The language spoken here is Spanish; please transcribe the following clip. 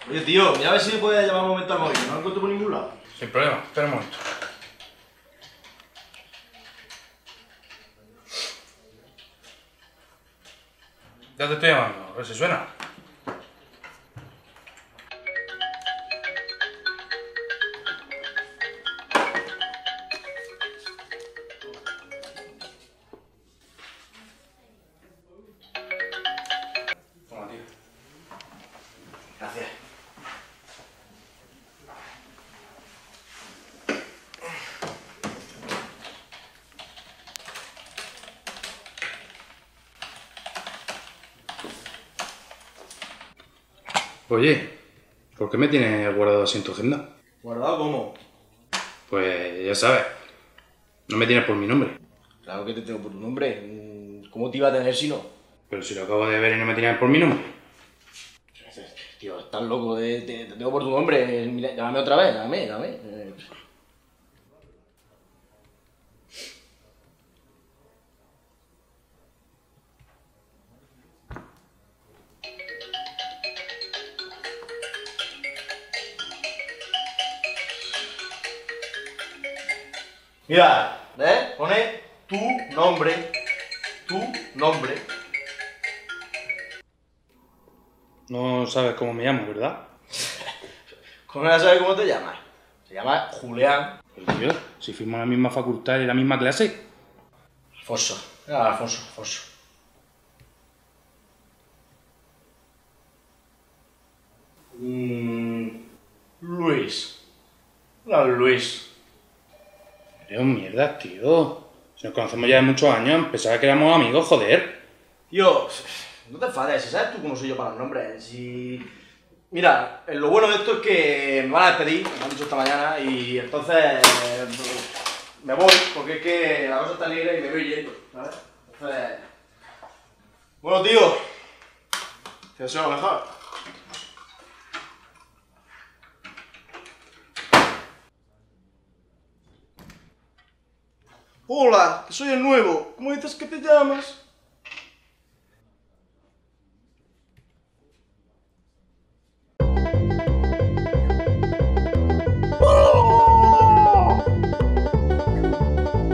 Oye, tío, mira a ver si me puedes llamar un momento al móvil, no lo encuentro por ningún lado. Sin problema, espera un momento. Ya te estoy llamando, a ver si suena. Toma, tío. Gracias. Oye, ¿por qué me tienes guardado así en tu agenda? ¿Guardado cómo? Pues ya sabes, no me tienes por mi nombre. Claro que te tengo por tu nombre. ¿Cómo te iba a tener si no? Pero si lo acabo de ver y no me tienes por mi nombre. Tío, estás loco, te tengo por tu nombre. Mira, llámame otra vez, llámame. Mira, ¿ves? Pone tu nombre. Tu nombre. No sabes cómo me llamo, ¿verdad? ¿Cómo no sabes cómo te llamas? Se llama Julián. Pero tío, si fuimos a la misma facultad y en la misma clase. Alfonso. Alfonso. Luis. No, Luis. Eres un mierda, tío. Si nos conocemos ya de muchos años, pensaba que éramos amigos, joder. Tío, no te enfades, si sabes tú cómo soy yo para los nombres. Si... Mira, lo bueno de esto es que me van a despedir, me han dicho esta mañana, y entonces me voy, porque es que la cosa está libre y me voy yendo, ¿sabes? Entonces... Bueno, tío, te deseo lo mejor. Hola, soy el nuevo. ¿Cómo dices que te llamas?